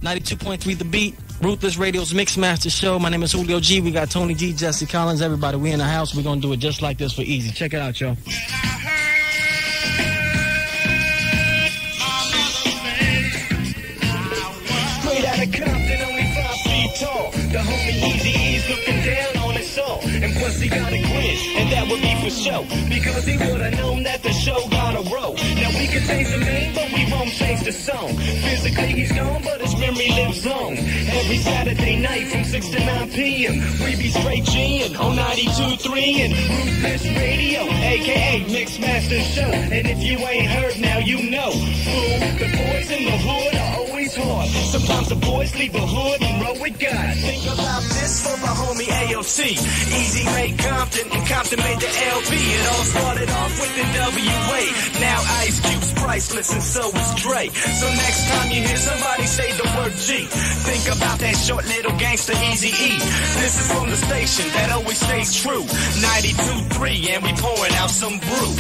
92.3 The Beat, Ruthless Radio's Mixmaster Show. My name is Julio G. We got Tony D, Jesse Collins, everybody. We in the house. We're going to do it just like this for easy. Check it out, y'all. Straight out of Compton, only 5 feet tall. The homie Eazy-E's looking down on us all. And plus he got a grin, and that would be for show. Because he would have known that the show got a roll. Now we can change the name, but we won't change the song. Physically he's gone, but his memory lives on. Every Saturday night from 6 to 9 p.m. we be straight G'ing on 92.3 and Ruthless Radio, a.k.a. Mixmaster Show. And if you ain't heard now, you know. Fool, the boys in the hood are always hard. Sometimes the boys leave the hood and roll with God. Think about this for the homie AOC. Easy made Compton, and Compton made the LB. It all started off with the WA. Now Ice Cube's priceless, and so is Dre. So next time you hear somebody say the word G, think about that short little gangster Eazy-E. This is from the station that always stays true. 92.3, and we pouring out some brew.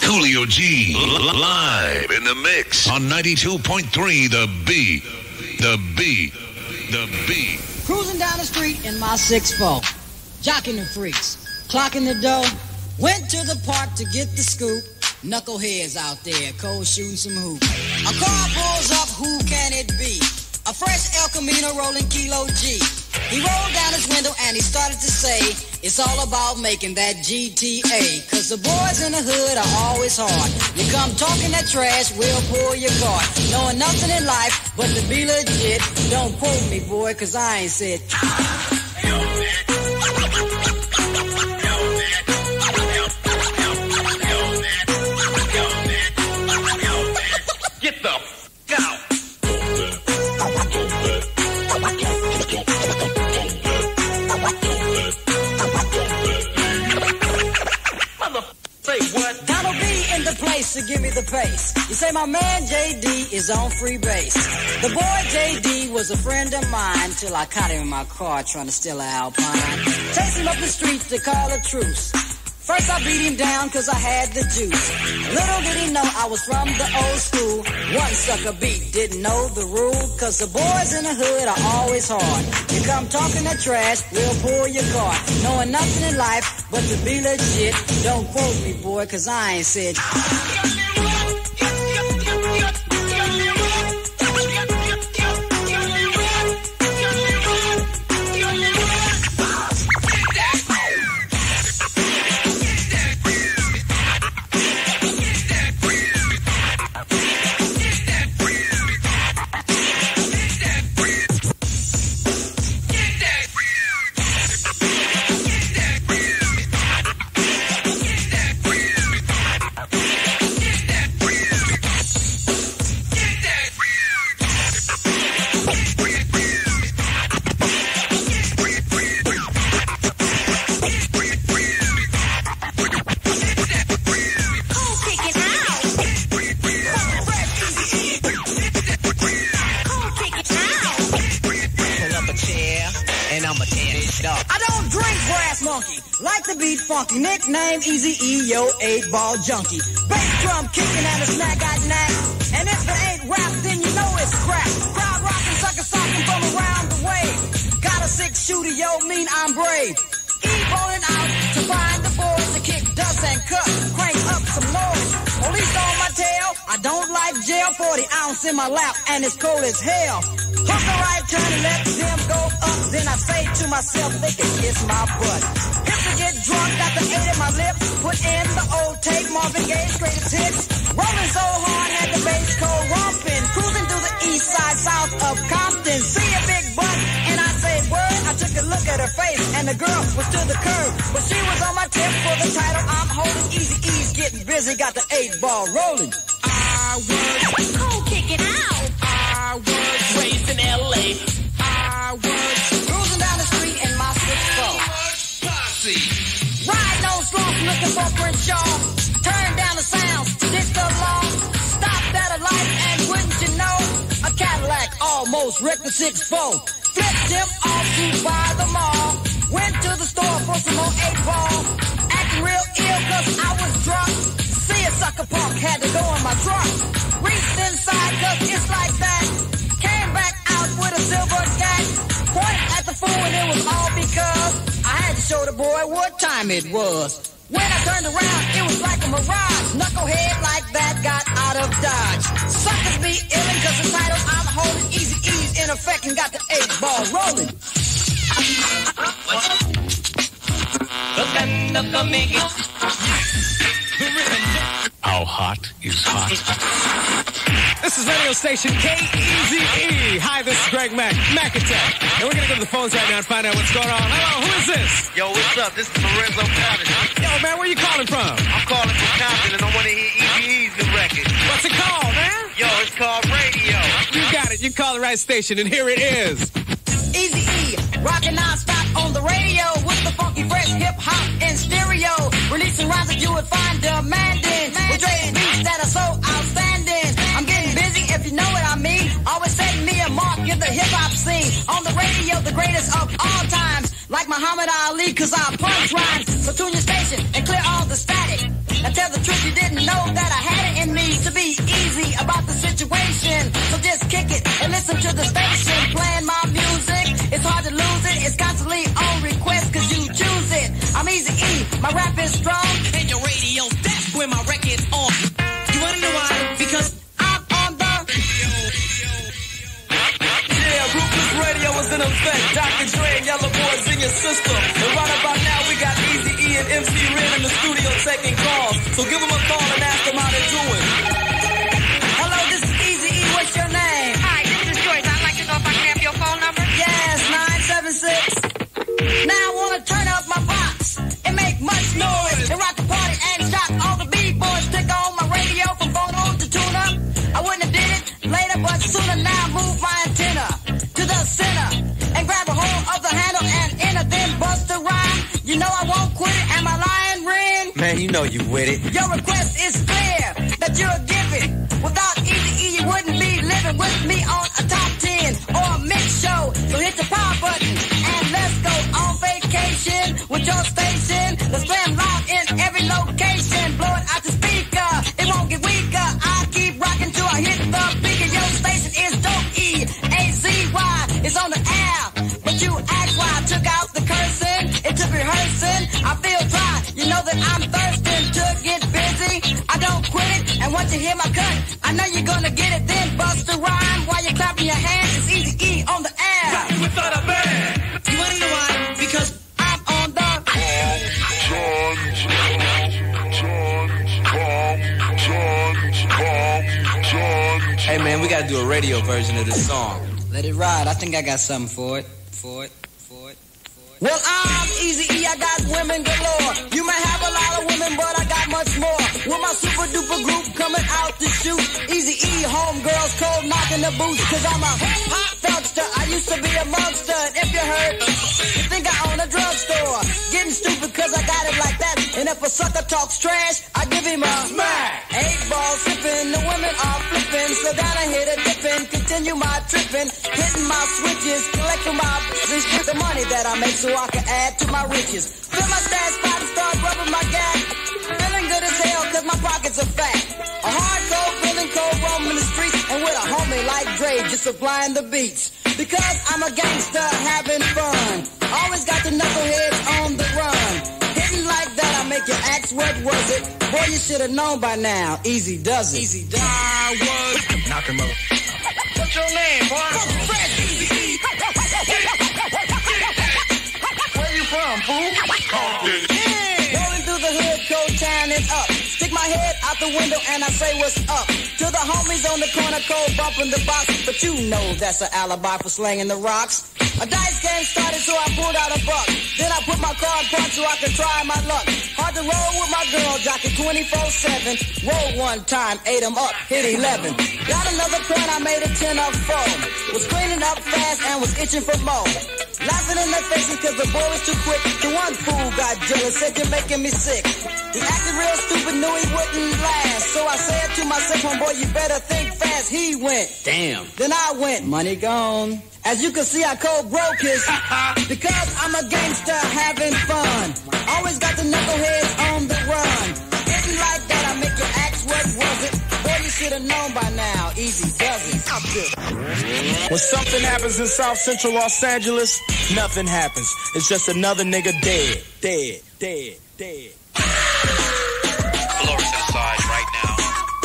Julio G. Live in the mix on 92.3 The B. The B. The B. Cruising down the street in my 6'4", jocking the freaks, clocking the dough. Went to the park to get the scoop. Knuckleheads out there, cold shooting some hoop. A car pulls up, who can it be? A fresh El Camino rolling Kilo G. He rolled down his window and he started to say, it's all about making that GTA. Cause the boys in the hood are always hard. You come talking that trash, we'll pull your card. Knowing nothing in life but to be legit. Don't quote me, boy, cause I ain't said. Get the f*** out. Say what? Donald B in the place to give me the pace. You say my man JD is on free base. The boy JD was a friend of mine till I caught him in my car trying to steal an Alpine. Chased him up the streets to call a truce. First I beat him down cause I had the juice. Little did he know I was from the old school. One sucker beat, didn't know the rule. Cause the boys in the hood are always hard. You come talking that trash, we'll pull your card. Knowing nothing in life but to be legit. Don't quote me, boy, cause I ain't said. Funky nickname Eazy-E, yo 8-ball junkie. Bass drum kicking and a snack got knack. And if it ain't rap, then you know it's crap. Crowd rocking, sucker socking from around the way. Got a 6-shooter, yo, mean I'm brave. E-balling out to find the boys to kick dust and cut. Crank up some noise. Police on my tail, I don't like jail. 40 ounce in my lap and it's cold as hell. Hook the right turn and let them go up. Then I say to myself, they can kiss my butt. Get drunk, got the 8 in my lip. Put in the old tape, Marvin Gaye, straight as hits. Rolling so hard, had the bass cold romping. Cruising through the east side, south of Compton. See a big butt, and I say word. I took a look at her face, and the girl was to the curb. But she was on my tip for the title I'm holding. Eazy-E's getting busy, got the 8-ball rolling. I was cold kicking out. I was raised in L.A. I was cruising down the street in my 6'4". Riding on slumps looking for Crenshaw. Turn down the sounds, ditch the law. Stopped at a light and wouldn't you know, a Cadillac almost wrecked the 6'4". Flipped him off to buy the mall. Went to the store for some more 8-ball. Acting real ill cause I was drunk. See a sucker punk, had to go in my truck. Reached inside cause it's like that. Came back out with a silver gat. Pointed at the fool and it was all because I had to show the boy what time it was. When I turned around, it was like a mirage. Knucklehead like that got out of Dodge. Suckers be illin' cause the title I'm holding. Eazy-E's in effect and got the 8-ball rolling. How hot is hot? This is radio station K-E-Z-E. Hi, this is Greg McAttack. And we're going to go to the phones right now and find out what's going on. Hello, who is this? Yo, what's up? This is Lorenzo Patterson. Yo, man, where you calling from? I'm calling from Compton and I want to hear Eazy-E's new record. What's it called, man? Yo, it's called Radio. You got it. You called the right station, and here it is. Eazy-E, rockin' non-stop on the radio with the funky, fresh hip-hop in stereo. Releasing rhymes that you would find demanding. With Dre's beats that are so outstanding. I'm getting busy if you know what I mean. Always setting me a mark in the hip-hop scene. On the radio, the greatest of all times. Like Muhammad Ali, cause I punch rhymes. So tune your station and clear all the static. Now tell the truth, you didn't know My rap is strong. And your radio, that's when my record's on. You wanna know why? Because I'm on the... Yeah, Ruthless Radio is in effect. Dr. Dre and Yellow Boys in your system. And right about now, we got Eazy-E and MC Ren in the studio taking calls. So give them a call and ask them how they're doing. Hello, this is Eazy-E. What's your name? Hi, this is Joyce. I'd like to know if I can have your phone number. Yes, 976. Now I wanna turn up my box and make much noise and rock the party and shock all the B-boys. Stick on my radio from phono to tune-up. I wouldn't have did it later, but sooner now move my antenna to the center and grab a hold of the handle and enter, then bust a rhyme. You know I won't quit it. Am I lying, Ren? Man, you know you with it. Your request is clear that you're giving. Without Eazy-E, you wouldn't be living with me on a top 10 or a mix show. So hit the power button and let's go on vacation with your station. Let's play 'em loud in every location. Blow it out the speaker. It won't get weaker. I'll keep rocking till I hit the beacon. Your station is dope E-A-Z-Y. It's on the air. But you ask why I took out the cursing. It took rehearsing. I feel dry. You know that I'm thirsting to get busy. I don't quit it. And once you hear my cut, I know you're gonna get it. Then bust a rhyme while you're clapping your hands. It's Eazy-E on the air. Without a band. you wanna know why? Because I'm on the... Hey man, we gotta do a radio version of this song. Let it ride. I think I got something for it. Well, I'm Eazy-E. I got women galore. You may have a lot of women, but I got much more. With my super duper group coming out to shoot. Eazy-E, homegirls, cold knocking the boots. Cause I'm a hip-hop felster. I used to be a monster. And if you heard, you think I own a drugstore. Getting stupid cause I got it like that. And if a sucker talks trash, I give him a smack. 8 balls sipping, the women are flipping. So down I hit a dipping, continue my tripping. Hitting my switches, collecting my business. The money that I make so I can add to my riches. Fill my stash spot and start rubbing my gap. Feeling good as hell cause my pockets are fat. A hardcore, feeling cold, roaming the streets. And with a homie like Dre just supplying the beats. Because I'm a gangster having fun. Always got the knuckleheads on the run. Hitting like that, I make you ask what was it. Boy, you should have known by now. Easy does it. Easy does it. Knock him up. What's your name, boy? Where you from, fool? Rolling through the hood, cold town and up. Stick my head out the window and I say what's up. To the homies on the corner, cold bumping the box. But you know that's an alibi for slanging the rocks. A dice game started, so I pulled out a buck. Then I put my card front so I could try my luck. Hard to roll with my girl, jockey 24/7. Roll one time, 8 'em up, hit 11. Got another point, I made a 10 of 4. Was cleaning up fast and was itching for more. Laughing in their faces cause the boy was too quick. The one fool got jealous, said you're making me sick. He acted real stupid, knew he wouldn't last. So I said to myself, homeboy, you better think fast. He went, damn. Then I went, money gone. As you can see, I cold broke his. Because I'm a gangster having fun. Always got the knuckleheads on the run. Getting like that, I make you ask what was it. Boy, you should have known by now. Easy does it. When something happens in South Central Los Angeles, nothing happens. It's just another nigga dead. Floors inside right now.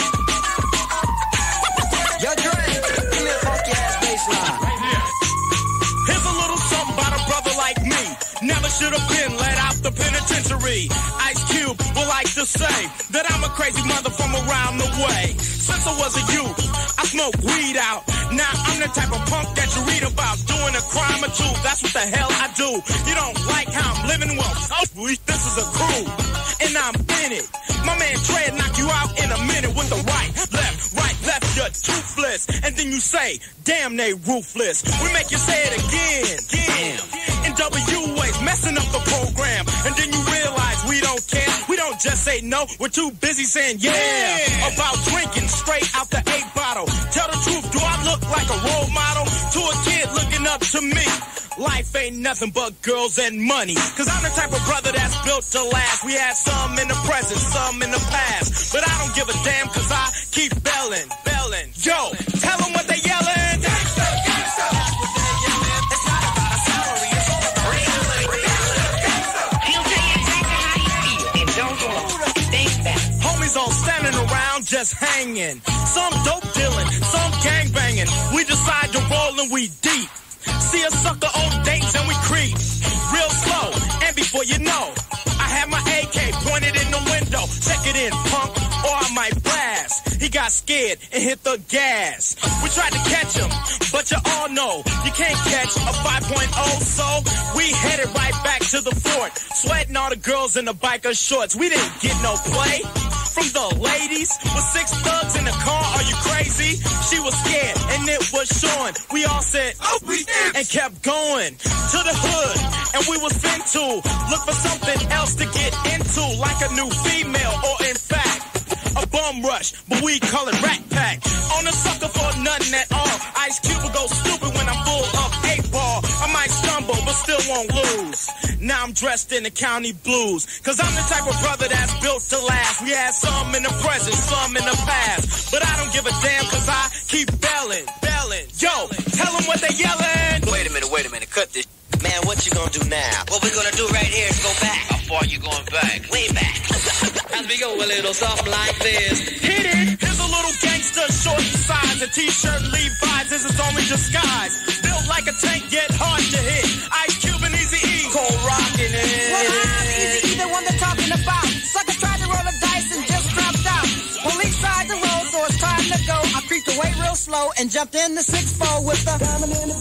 Yo, Dre, give me a funky ass bass line. Here's a little something about a brother like me. Never should have been let out the penitentiary. Ice Cube will like to say that I'm a crazy mother from around the way. Since I was a youth, I smoked weed out. Now I'm the type of punk that you read about doing a crime or two. That's what the hell I do. You don't like how I'm living? Well, this is a crew, and I'm in it. My man Trey knock you out in a minute with the right, left, you're toothless. And then you say, damn, they ruthless. We make you say it again. In W-ways, messing up the program. And then you realize we don't care. We don't just say no, we're too busy saying yeah. About drinking straight out the 8 bottle. Tell the truth, do I look like a role model to a kid looking up to me? Life ain't nothing but girls and money. Cause I'm the type of brother that's built to last. We had some in the present, some in the past. But I don't give a damn cause I keep belling. Yo, tell them what they yelling. Gangsta, gangsta. That's what they yelling. It's not about a salary, it's all about real. Gangsta. He'll tell you exactly how you feel. all standing around just hanging. Some dope dealing, some gang banging. We decide to roll and we deep. See a sucker on dates and we creep. Real slow, and before you know, I have my AK pointed in the window. Check it in, punk, or I might blast. He got scared and hit the gas. We tried to catch him, but you all know you can't catch a 5.0, so we headed right back to the fort. Sweating all the girls in the biker shorts. We didn't get no play from the ladies. With 6 thugs in the car, are you crazy? She was scared and it was showing. We all said, oh, we did, and kept going to the hood. And we was into look for something else to get into, like a new female or in fact a bum rush, but we call it Rat Pack. On a sucker for nothing at all. Ice Cube will go stupid when I'm full of 8-ball. I might stumble, but still won't lose. Now I'm dressed in the county blues, cause I'm the type of brother that's built to last. We had some in the present, some in the past, but I don't give a damn cause I keep belling. Yo, tell them what they yelling. Wait a minute, cut this. Man, what you gonna do now? What we gonna do right here is go back. How far you going back? Way back. As we go a little something like this. Hit it! Here's a little gangster, short in size. A t-shirt, Levi's is its only disguise. Built like a tank, yet hard to hit. Ice Cube and Eazy-E, cold rockin' it. Well, I'm Eazy-E, the one they're talking about. Sucker tried to roll the dice and just dropped out. Police tried to roll, so it's time to go. I creeped away real slow and jumped in the 6-4 with the diamond in the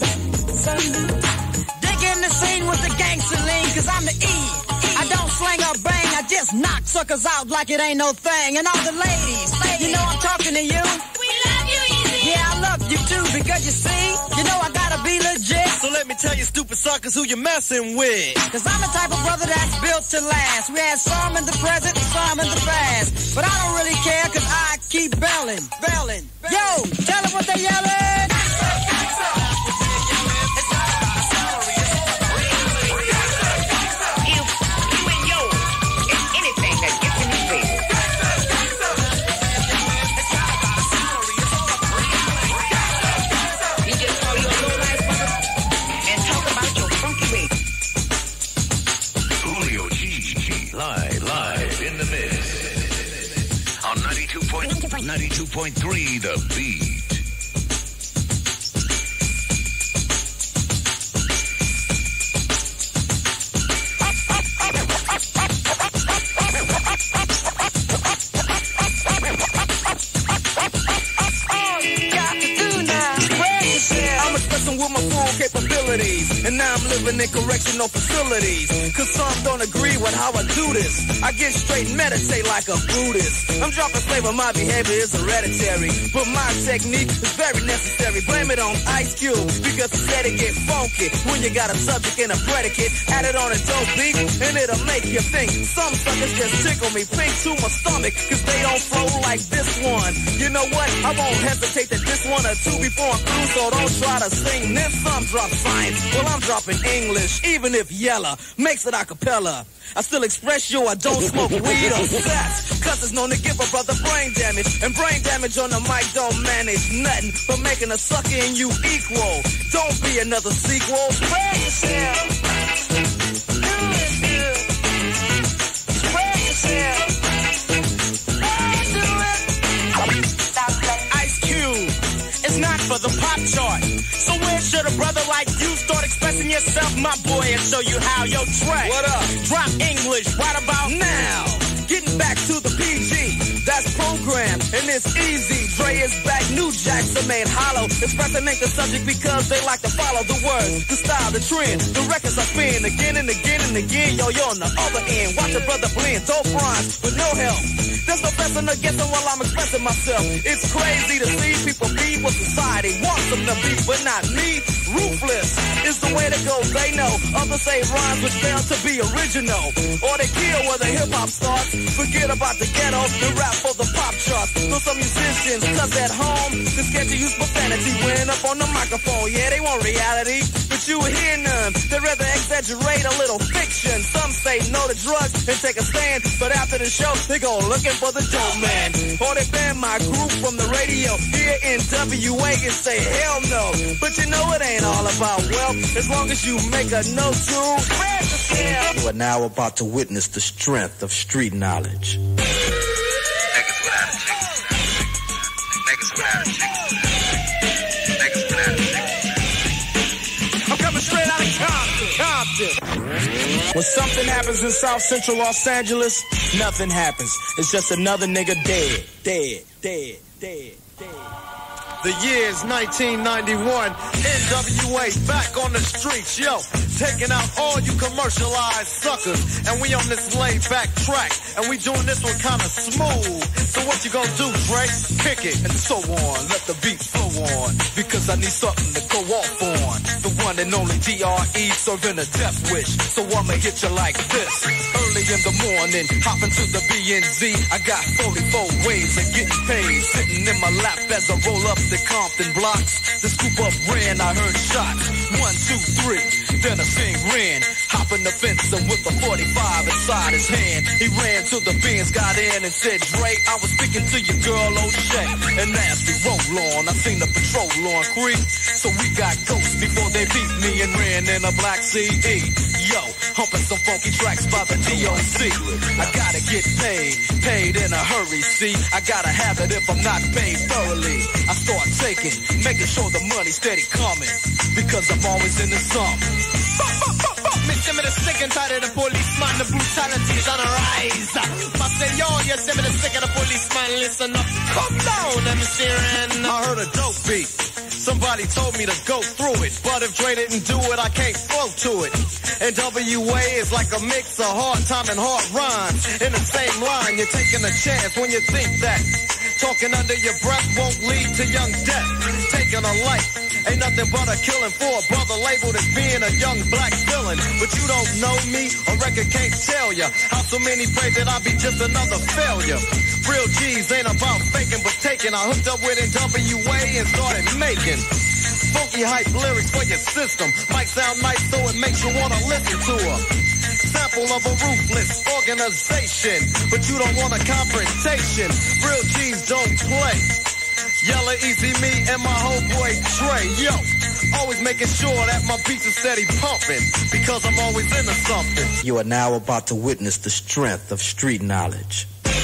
back. In the scene with the gangster lean, cause I'm the E. I don't slang or bang, I just knock suckers out like it ain't no thing. And all the ladies, you know I'm talking to you. We love you, Easy. Yeah, I love you too, because you see, you know I gotta be legit. So let me tell you stupid suckers who you messing with. Cause I'm the type of brother that's built to last. We had some in the present, some in the past. But I don't really care, cause I keep belling. Yo, tell them what they yelling. Live in the mix on 92.3 The Beat. With my full capabilities, and now I'm living in correctional facilities. Cause some don't agree with how I do this. I get straight and meditate like a Buddhist. I'm dropping flavor, my behavior is hereditary, but my technique is very necessary. Blame it on Ice Cube, because he said it get funky when you got a subject and a predicate. Add it on a dope beat, and it'll make you think. Some suckers just tickle me pink to my stomach, cause they don't flow like this one. You know what? I won't hesitate to diss one or two before I'm through, so don't try to sing this. Some drop science, well I'm dropping English, even if Yella makes it a cappella. I still express yo, I don't smoke weed or sex, cause it's known to give a brother brain damage, and brain damage on the mic don't manage nothing but making a sucker in you equal. Don't be another sequel. Spread yourself. Do it good. Spread yourself. Ice Cube. It's not for the pop chart. So where should a brother like you start expressing yourself, my boy, and show you how? Yo, Trey, what up? Drop English right about now. Getting back to the PG, that's programmed, and it's easy. Dre is back, new jacks are made hollow. Expressing ain't the subject because they like to follow the words, the style, the trend. The records I spin again and again and again. Yo, you're on the other end. Watch a brother blend, dope rhymes with no help. There's no pressing or guessing while I'm expressing myself. It's crazy to see people be what society wants them to be, but not me. Ruthless is the way to go, they know. Others say rhymes which fail to be original, or they kill where the hip-hop starts. Forget about the ghetto and rap for the pop charts. So some musicians, cause at home, they're scared to use profanity when up on the microphone. Yeah, they want reality, but you hear none. They'd rather exaggerate a little fiction. Some say no to drugs and take a stand, but after the show, they go looking for the dope man. Or they ban my group from the radio here in WA and say hell no. But you know it ain't all about wealth, as long as you make a note to spread yourself. You are now about to witness the strength of street knowledge. Niggas I'm coming straight out of Compton. When something happens in South Central Los Angeles, nothing happens. It's just another nigga dead, dead, dead, dead, dead. The year's 1991. NWA back on the streets, yo. Taking out all you commercialized suckers. And we on this laid back track. And we doing this one kinda smooth. So what you gonna do, Dre? Kick it and so on. Let the beat flow on. Because I need something to go off on. The one and only DRE serving a death wish. So I'ma hit you like this. Early in the morning, hop into the BNZ. I got 44 ways of getting paid. Sitting in my lap as I roll up the Compton blocks. The scoop up ran, I heard shots. 1, 2, 3. Then a thing ran. Hopping the fence and with the 45 inside his hand. He ran to the Benz, got in and said, Dre, I was speaking to your girl O'Shea. And as we roll on, I seen the patrol on creep. So we got ghosts before they beat me and ran in a black CE. Yo, humping some funky tracks by the DOC. I gotta get paid in a hurry, see. I gotta have it if I'm not paid thoroughly. I start taking, making sure the money steady coming. Because I'm always in the sum. Me see me the sick and tired of the policeman, the brutality is on the rise. I say, yo, you see me the sick of the policeman, listen up, come down, let me see it. I heard a dope beat. Somebody told me to go through it, but if Dre didn't do it, I can't flow to it. NWA is like a mix of hard time and hard rhymes. In the same line, you're taking a chance when you think that talking under your breath won't lead to young death. Taking a life ain't nothing but a killing for a brother labeled as being a young black villain. But you don't know me, a record can't tell ya how so many pray that I'll be just another failure. Real G's ain't about faking but taking. I hooked up with NWA and started making funky hype lyrics for your system. Might sound nice so it makes you wanna listen to her. Sample of a ruthless organization, but you don't want a confrontation. Real G's don't play. Yella, Easy Me, and my homeboy Dre, yo. Always making sure that my beats are steady pumping, because I'm always into something. You are now about to witness the strength of street knowledge.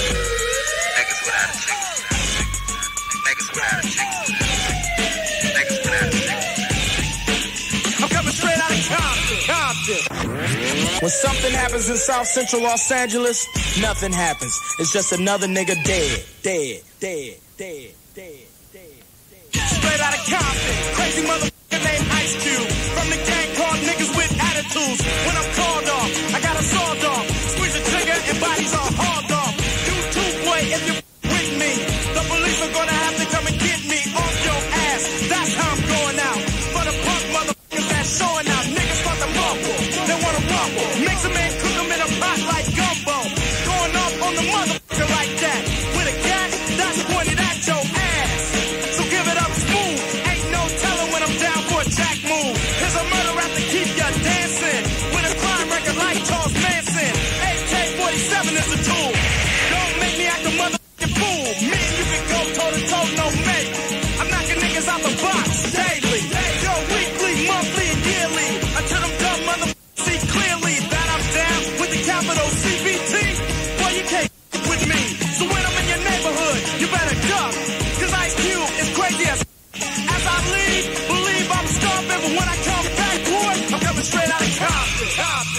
I'm coming straight out of Compton. When something happens in South Central Los Angeles, nothing happens. It's just another nigga dead, dead, dead, dead, dead, dead, dead. Straight out of Compton, crazy motherfucker named Ice Cube. From the gang called niggas with attitudes. When I'm called off, I got a sawed off. Squeeze the trigger and bodies all hauled off. You too, boy, if you with me. The police are gonna have to come and get me off your ass. That's how I'm going out. For the punk motherfuckers that's showing out. Niggas want to mumble, they wanna rumble. Mix them and cook them in a pot like gumbo. Going off on the motherfucker like that. With a cat that's pointed at your ass. So give it up smooth. Ain't no telling when I'm down for a jack move. Here's a murder rap to keep ya dancing. With a crime record like Charles Manson. AK-47 is the tool. Don't make me act a motherfucking fool. Me and you can go toe to toe, no mate. I'm knocking niggas out the box daily. Yo, weekly, monthly, and yearly. Until them dumb motherfuckers see clearly that I'm down with the capital CBT. Boy, you can't with me. So when I'm in your neighborhood, you better duck. Cause Ice Cube is crazy as I leave, believe I'm starving. But when I come back, boy, I'm coming straight out of Compton.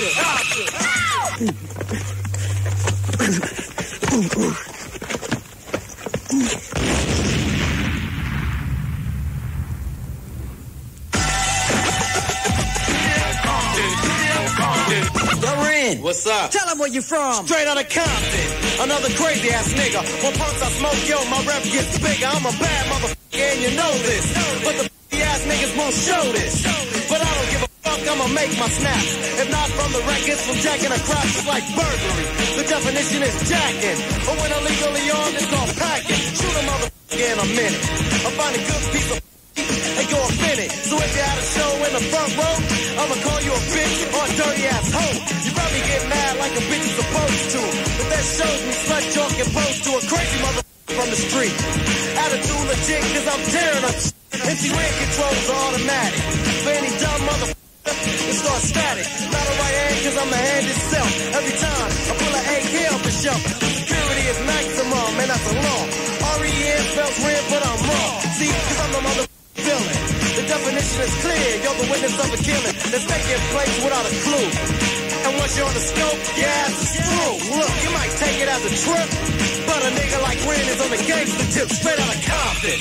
Doreen, what's up? Tell them where you from. Straight out of Compton. Another crazy ass nigga. When punks I smoke, yo, my rep gets bigger. I'm a bad motherfucker and you know this. But the ass niggas won't show this. But I don't give a fuck, I'ma make my snaps. If not from the records, from jacking a crotch is like burglary. The definition is jacking. But when illegally armed, it's called packing. Shoot a motherfucker in a minute. I find a good piece of and go offended. So if you had a show in the front row, I'ma call you a bitch or a dirty ass hoe. You probably get mad like a bitch is supposed to. But that shows me slut talk and pose to a crazy motherfucker from the street. Attitude legit cause I'm tearing up shit. Empty red controls are automatic. For any dumb motherfucker, it starts static. Not a right hand cause I'm the hand itself. Every time I pull an AK off the shelf, security is maximum and that's a law. REN spells red but I'm wrong. definition is clear. You're the witness of a killing that's taking place without a clue. And once you're on the scope, your ass is through. Look, you might take it as a trip, but a nigga like Ren is on the gangster tip, straight out of Compton.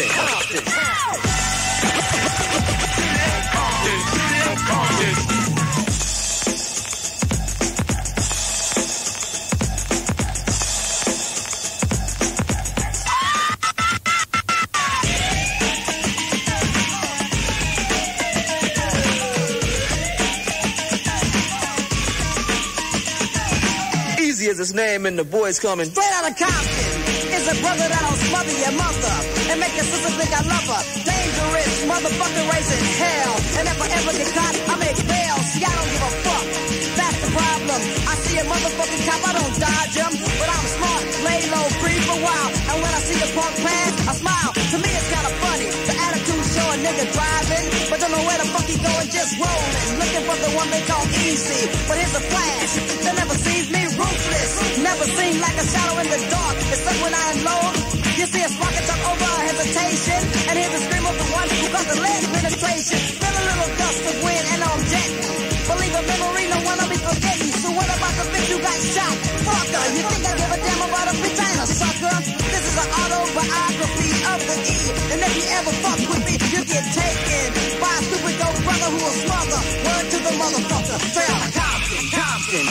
Is his name and the boys coming straight out of Compton. It's a brother that'll smother your mother and make your sister think I love her. Dangerous motherfucker raising hell. And if I ever get caught, I make bail. See, I don't give a fuck. That's the problem. I see a motherfucking cop, I don't dodge him. But I'm smart, lay low, breathe for a while. And when I see a punk pass, I smile. To me it's kinda funny. The attitude show a nigga driving, but don't know where the fuck he going, just rolling. Looking for the one they call easy. But here's a flash. They never sees me ruthless. Never seen like a shadow in the dark. Except when I unload. You see a spark jump over a hesitation. And hear the scream of the one who got the leg penetration. Feel a little gust of wind and I'm jetting. Believe a memory, no one will be forgetting. So what about the bitch who got shot? Fucker, you think I give a damn about a bitch? I ain't a sucker. This is an autobiography of the E. And if you ever fuck with me, you get taken by a stupid dope brother who will smother. Word to the motherfucker. Straight out of Compton.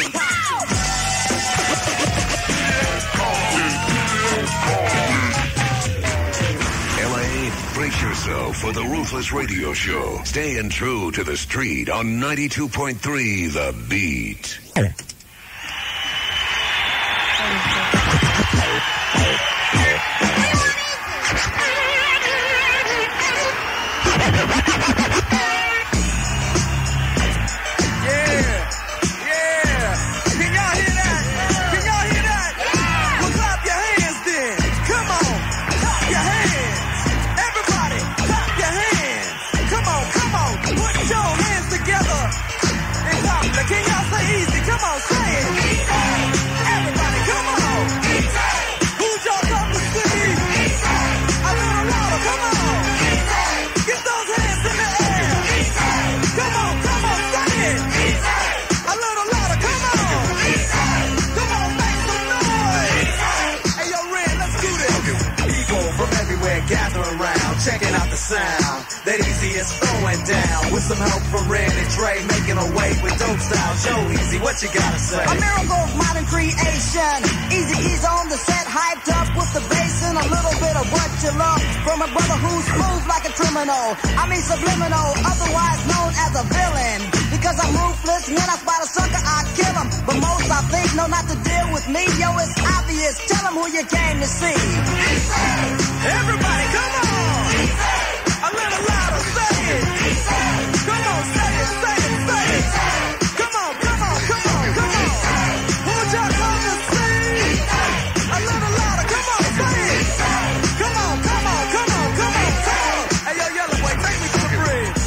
LA, brace yourself for the Ruthless Radio Show. Staying true to the street on 92.3 The Beat. Checking out the sound that Easy is throwing down. With some help from Ren and Dre, making a way with dope style. Show Easy, what you gotta say? A miracle of modern creation. Easy E's on the set, hyped up with the bass and a little bit of what you love. From a brother who's smooth like a criminal. I mean subliminal, otherwise known as a villain. Because I'm ruthless, when I spot a sucker, I kill him. But most I think know not to deal with me. Yo, it's obvious, tell them who you came to see. Everybody, come on! A little louder, say it! Come on, say it, say it, say it! Come on, come on, come on, come on! Who'd y'all come to see? A little louder, come on, say it! Come on, come on, come on, come on, come on! Hey, yo, Yellow Boy, take me to the bridge!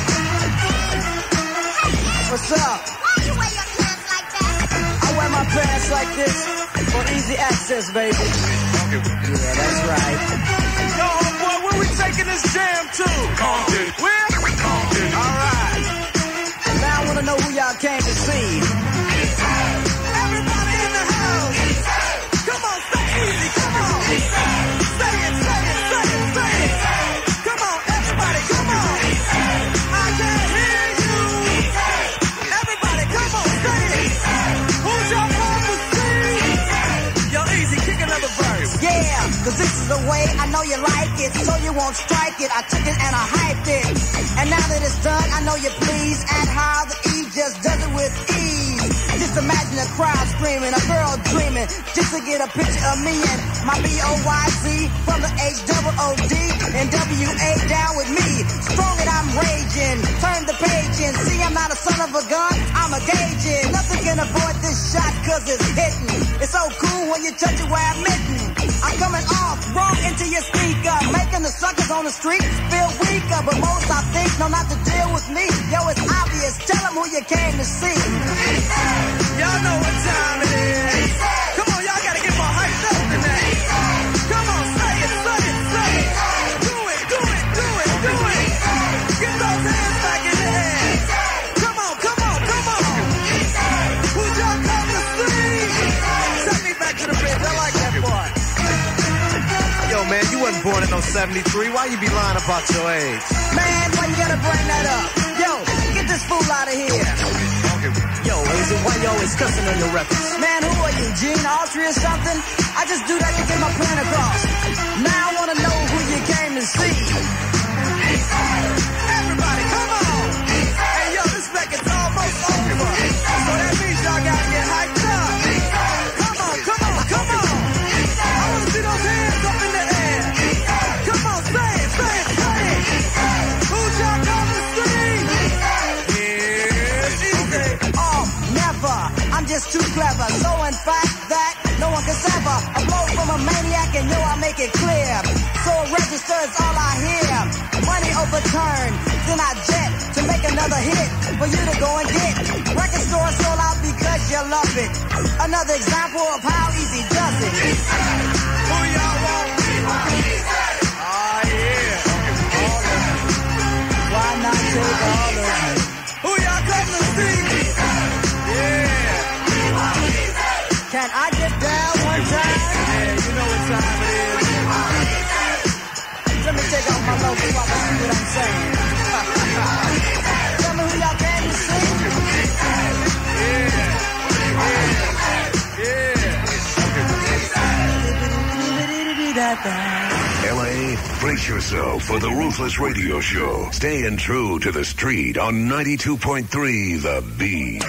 What's up? Why you wear your pants like that? I wear my pants like this for easy access, baby. Yeah, that's right. Yo, homeboy, where we taking this jam to? Compton. Where? Compton. All right. Now I want to know who y'all came to see. Everybody in the house. Come on, stay easy. Come on. Say it, say it, say it, say it. Come on, everybody, come on. I can't hear you. Everybody, come on, say it. Who's your prophecy? Yo, Easy, kick another verse. Yeah, cause this is the way I know you like it, so you won't strike it. I took it and I hyped it. And now that it's done, I know you're pleased at how the E just does it with ease. Just imagine a crowd screaming, a girl dreaming, just to get a picture of me and my B-O-Y-Z from the H-O-O-D and W-A down with me. Strong and I'm raging, turn the page and see I'm not a son of a gun, I'm a gauging. Nothing can avoid this shot cause it's hitting. It's so cool when you touch it where I'm hitting. I'm coming off wrong into your speaker, making the suckers on the street feel weaker. But most I think know not to deal with me. Yo, it's obvious, tell them who you came to see. Y'all know what time it is. Come on, y'all gotta get more hyped up than that. Come on, say it, say it, say it. Do it, do it, do it, do it. born in 73. Why you be lying about your age? Man, why you gotta bring that up? Yo, get this fool out of here. Yo, is it why you always cussing on your records? Man, who are you, Gene Autry or something? I just do that to get my point across. Now I wanna know who you came to see. Everybody, come on! Hey, yo, this record's almost over. So that means y'all gotta get hyped up. Come on, come on, come on! I wanna see those hands up in the air. Come on, say it, say it, say it. Who's y'all come to see? Oh, never. I'm just too clever. So in fact that no one can sever a blow from a maniac, and yo, I make it clear. So it registers all I hear. Money overturned, then I jet to make another hit for you to go and get. Record stores sold out because you love it. Another example of how easy does it. Who y'all want? Oh yeah. Why not take all of me? Who y'all come to see? Yeah. Can I get down one time? Yeah, you know what time it is. Let me take off my logo so I can see what I'm saying. Tell me who y'all came to see. LA, brace yourself for the Ruthless Radio Show. Staying true to the street on 92.3 The Beat.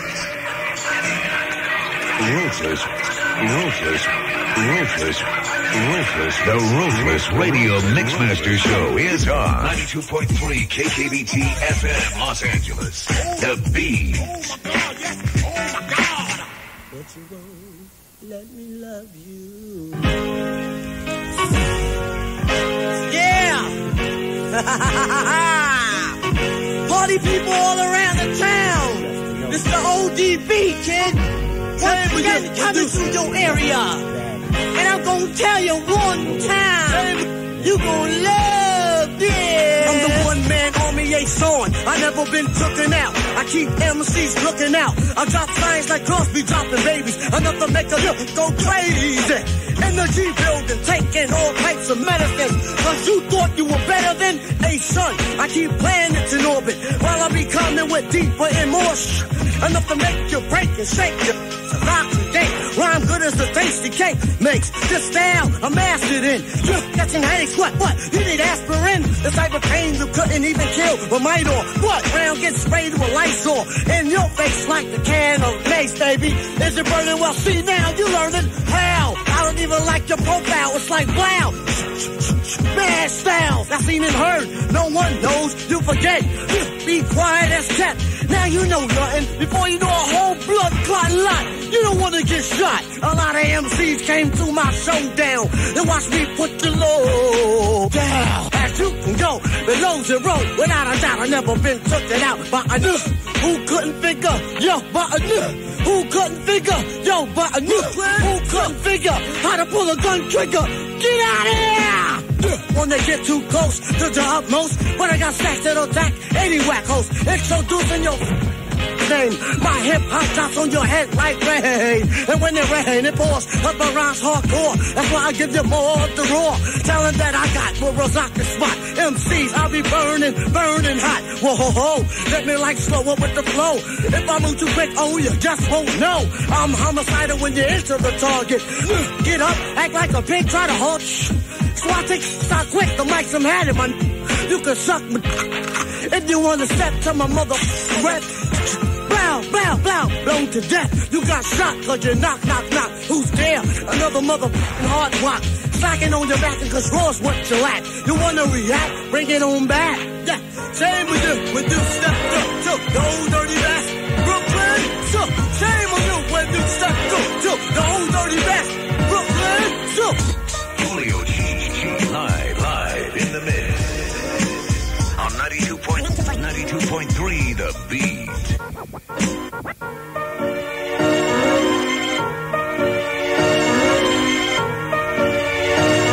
Ruthless. The Ruthless Radio Mixmaster Show is on 92.3 KKBT FM Los Angeles. The Beat. But you won't let me love you. Yeah! Party people all around the town. It's the ODB, kid. Once again, coming through your area. And I'm gonna tell you one time, you gonna love this. I'm the one-man army liaison. I never been tooken out. I keep MCs looking out. I drop signs like Crosby dropping babies. Enough to make a look go crazy. Energy building, taking all types of medicines. Cause you thought you were better than a son. I keep planets in orbit while I be coming with deeper and more enough to make you break and shake you. Rock today, rhyme good as the tasty cake makes. This style I'm mastered in. You're catching headaches, what? You need aspirin? The type of pain you couldn't even kill with Midor. What? Round gets sprayed with Lysol in your face like the can of mace, baby. Is it burning? Well, see now, you learning how. I don't even like your profile. It's like wow. Bad styles, I seen and heard. No one knows, you forget. Be quiet as kept. Now you know nothing. Before you know a whole blood clot lot. You don't want to get shot. A lot of MCs came through my showdown. They watch me put the low down. As you can go below zero. Without a doubt, I never been taken out by a nigga who couldn't figure. Yo, by a nigga who couldn't figure. Yo, by a nigga who couldn't figure how to pull a gun trigger. Get out of here! When they get too close to the utmost, but I got stacks that'll attack any whack host. Introducing your name. My hip hop drops on your head like rain. And when it rain, it pours up my rhymes hardcore. That's why I give you more of the raw. Telling that I got more rock the spot. MCs, I'll be burning hot. Whoa, ho, ho. Let me like slow up with the flow. If I move too quick, oh, you just won't know. I'm homicidal when you enter the target. Get up, act like a pig, try to hold. So I take stop quick, the mic's I'm had it, man. You can suck me if you wanna step to my mother breath. Blown to death. You got shot cause you knock. Who's there? Another motherfucking hard rock. Slacking on your back cause raw's what you lack. You wanna react? Bring it on back. Yeah, same with you when you step up to the old dirty bass. Brooklyn, so shame on you when you step up to the old dirty bass. Brooklyn, so Julio G, live in the mix. On 92.3 The Beat.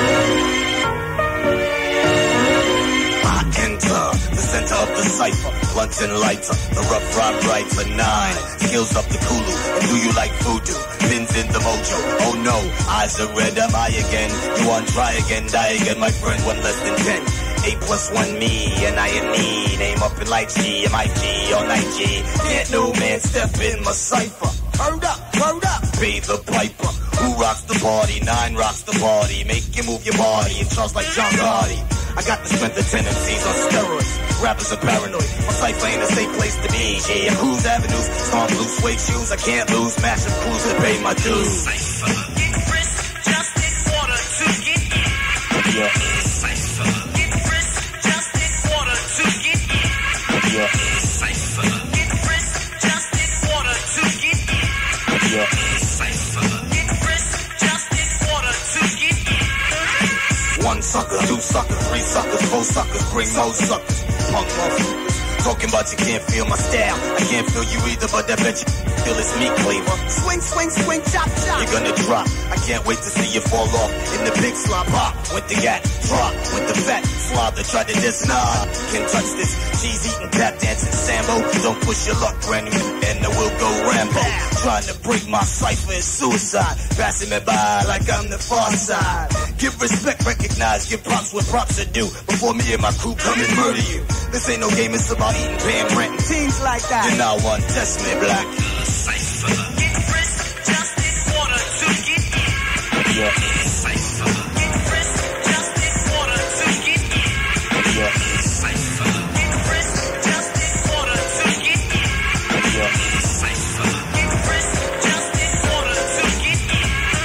I enter the center of the cipher. blunts and lighter. The rough ride rights are 9. Skills up the Kulu. And do you like voodoo? Pins in the mojo. Oh no, eyes are red, am I again? You want try again, die again, my friend, 1 less than 10. 8 plus 1 me, and I am me. Name up in light G, M-I-G, all night G. Can't no man step in my cipher. Word up, be the piper. Who rocks the party? 9 rocks the party. Make you move your body and charge like John Gotti. I got the strength of 10 MCs on steroids. Rappers are paranoid. My cipher ain't a safe place to be. Yeah, Cruise Avenues, storm blue suede shoes. I can't lose. Massive crews to pay my dues. Cipher. Get frisk, justice, order to get in. Yeah. Cipher. Get frisk, justice, order to get in. Yeah. Cipher. Get frisk, justice, order to get in. Yeah. Cipher. Get frisk, justice, order to get in. 1 sucker, 2 suckers, 3 suckers, 4 suckers, bring more suckers. Punk motherfuckers. Talking about you can't feel my style. I can't feel you either, but I bet you feel it's me, Cleaver. Swing, swing, swing, chop, chop. You're gonna drop. I can't wait to see you fall off in the big slop. Pop with the gat, drop with the fat slob that tried to diss. Nah, can't touch this cheese eating, tap dancing Sambo. Don't push your luck, brand new, and I will go Rambo. Trying to break my cipher is suicide. Passing me by like I'm the far side. Give respect, recognize, give props what props are due. Before me and my crew come and murder you. This ain't no game, it's about eating, paying rent. Things like that. You're not one, test me, black. Cipher. Get frisk, justice, order to get in. Yeah. Cipher. Get frisk, justice, order to get in. Yeah. Cipher. Get frisk, justice, order to get in. Yeah. Cipher. Get frisk, justice, order to get in.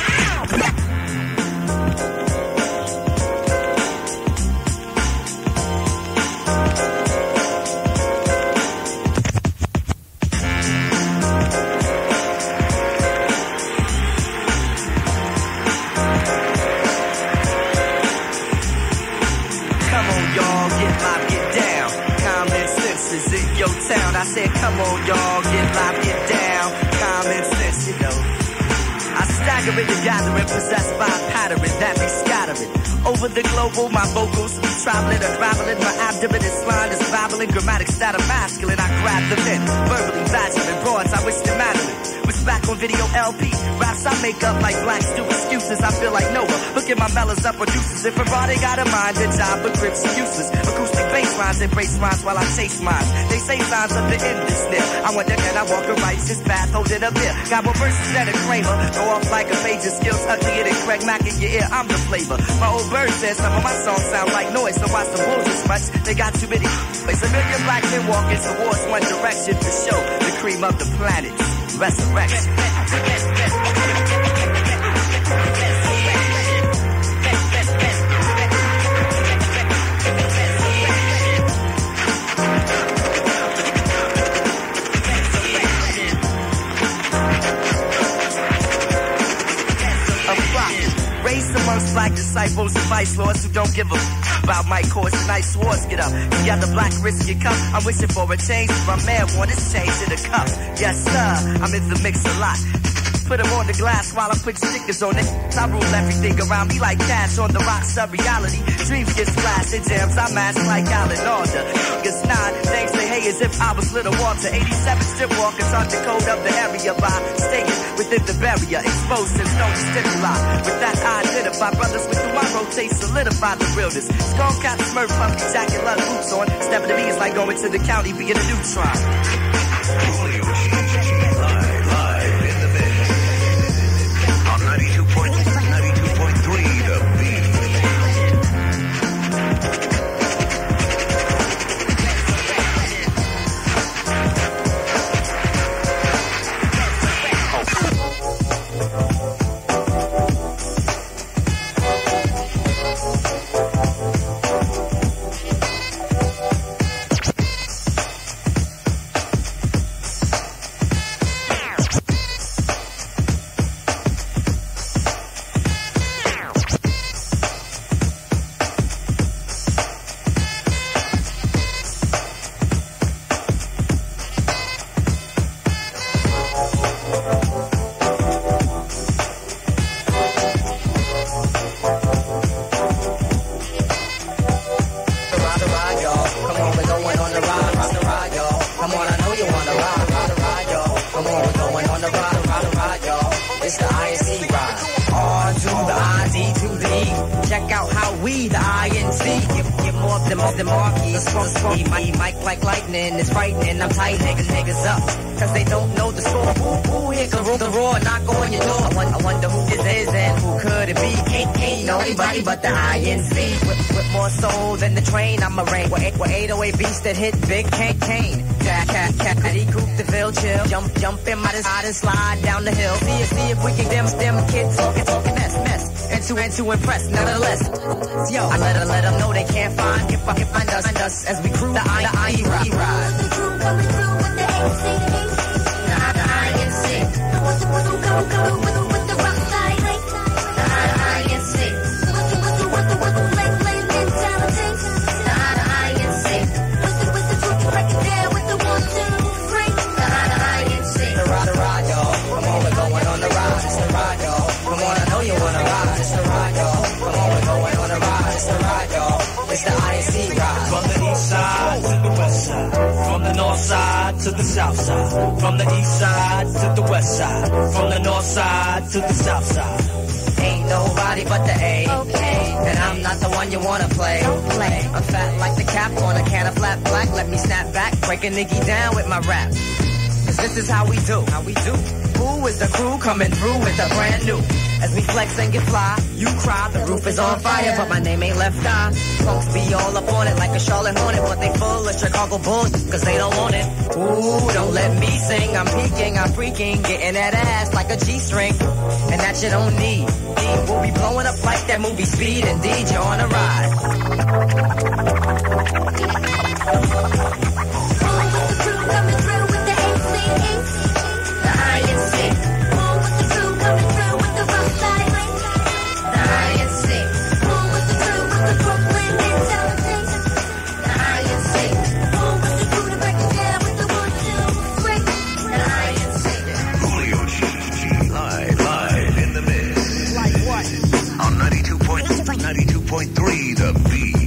Town. I said, come on, y'all, get live, get down. Common sense, you know. I stagger in the gathering, possessed by a pattern that be scattering. Over the global, my vocals be traveling, unraveling. My abdomen is flying, is babbling. Grammatics that are masculine, I grab the pen. Verbally badgering broads, I wish to Madeline. Was back on video LP. Raps I make up like black stew excuses. I feel like Noah. Look at my mellows up producers. If a body got a mind, a job, but grips are useless. Acoustic bass lines, embrace rhymes while I chase mines. They say signs of the end is near. I wonder can I walk a righteous path holding a beer? Got more verses than a Kramer. Go off like a page of skills, uglier than Craig Mack in your ear. I'm the flavor. My old bird says some of my songs sound like noise. So why some wolves as much? They got too many. There's a million black men walking towards one direction to show the cream of the planet. Resurrection. Raised amongst black disciples and vice lords who don't give a about my course and nice swords. Get up, you got the black wrist in your cup. I'm wishing for a change. My man want his change in a cup. Yes sir, I'm in the mix a lot. Put them on the glass while I put stickers on it. I rule everything around me like cash on the rocks of reality. Dreams get splashed in jams, I mash like Alan Alda. It's not, things say hey as if I was Little Walter. 87 strip walkers on the code of the area by staying within the barrier. Exposed to no stimuli. With that I identify brothers with whom I rotate, solidify the realness. Skull cap, smurf, puffy jacket, lug boots on. Stepping to me is like going to the county being a neutron. we, the INC. Get more than marquees. Mike like lightning, it's frightening. I'm tight, niggas up, cause they don't know the score. Who here can rule the roar, knock on your door? I wonder who this is and who could it be? Ain't nobody but the INC. With more soul than the train, I'm a rain. We're 808 beats that hit big Kane. Catty, coupe the Ville, chill. Jump in my side and slide down the hill. See if we can them kids talking mess. And to impress, nonetheless. Yo, I let them know they can't find us as we crew the IE ride. The crew coming through with the INC. The INC. With the rock side. The INC. With the late mentality. The INC. With the truth right there with the 1, 2, 3. The INC. The ride, y'all. Come on, we're going on the ride. It's the ride, y'all. Come on, I know you wanna ride. It's the ride, y'all. Come on, we're going on the ride. It's the ride, y'all. It's the INC ride. From the east side to the west side. From the north side to the south side. From the east side to the west side. From the north side to the south side. Ain't nobody but the A. Okay. And I'm not the one you wanna play. Don't play. I'm fat like the cap on a can of flat black. Let me snap back, break a nigga down with my rap. Cause this is how we do. Who is the crew coming through with a brand new? As we flex and get fly, you cry, the roof is on fire, but my name ain't Left Eye. Folks be all up on it like a Charlotte Hornet, but they full of Chicago Bulls, cause they don't want it. Ooh, don't let me sing, I'm peeking, I'm freaking, getting that ass like a G-string, and that you don't need. We'll be blowing up like that movie Speed, indeed, you're on a ride. With the crew coming through with the INC. The INC. With the crew coming through with the rough side. The INC. With the crew with the Brooklyn mentality. The INC. With the crew to break it down with the 1, 2, 3. The INC. Julio G. Live in the mix. Like what? On 92.3 The Beat.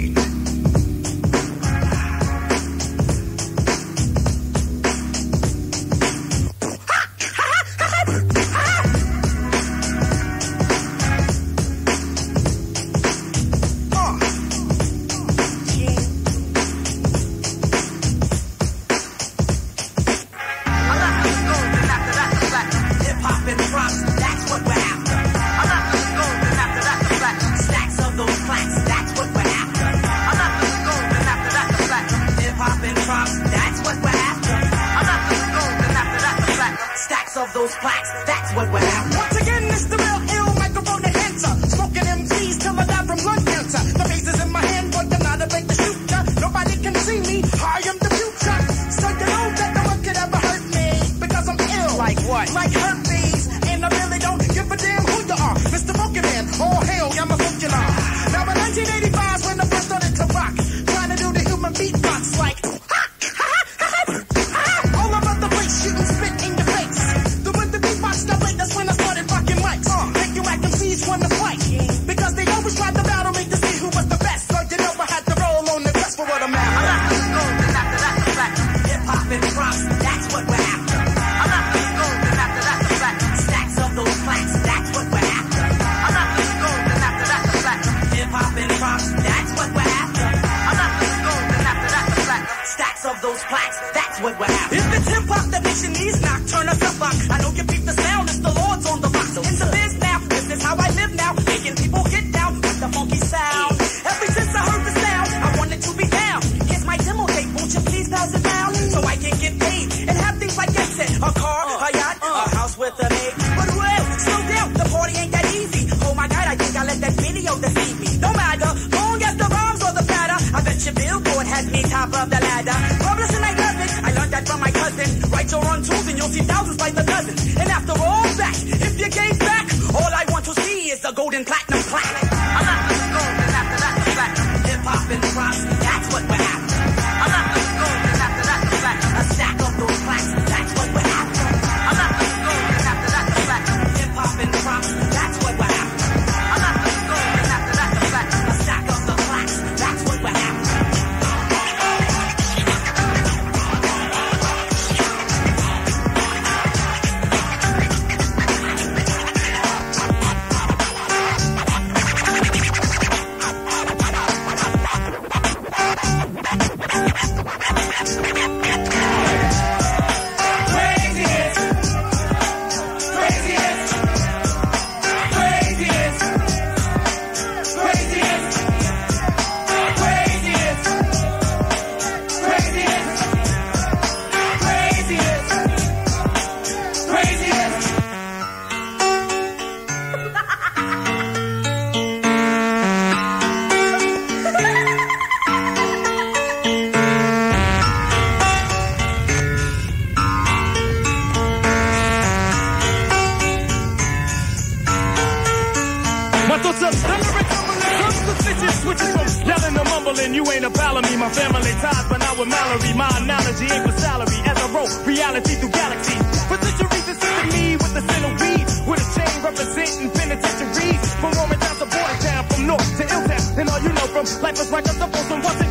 The lyrics tumbling, some suspicious switches from yelling to mumbling. You ain't a pal of me, my family ties, but not with Mallory. My analogy ain't for salary as I roll reality through galaxies. For centuries, it's to me with the sin of weed, with a chain representing penitentiaries. From Roman down to Border Town, from north to Illtown, and all you know from life is right up on some